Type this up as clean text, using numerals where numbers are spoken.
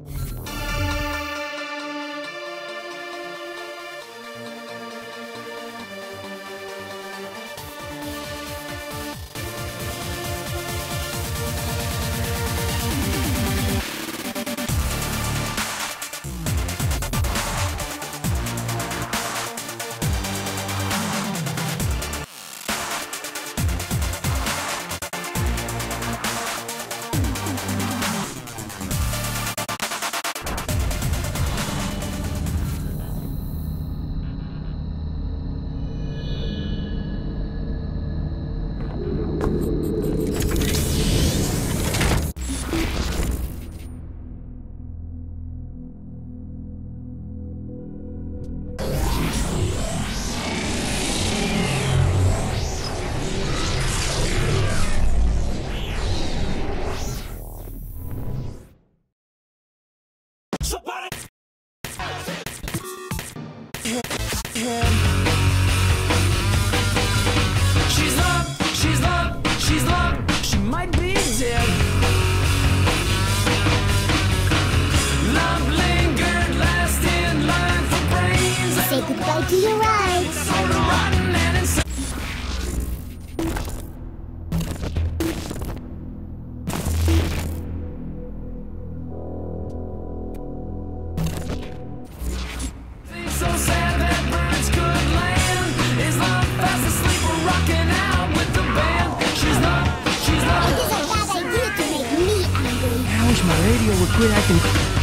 She's loved, she might be dead. Love lingered last in line for brains. Say goodbye to your ride. Sort of rotten and insane. So sad that birds could land. Is love fast asleep or rocking out with the band? She's not, she's not. It is a bad idea to make me angry. I wish my radio would quit acting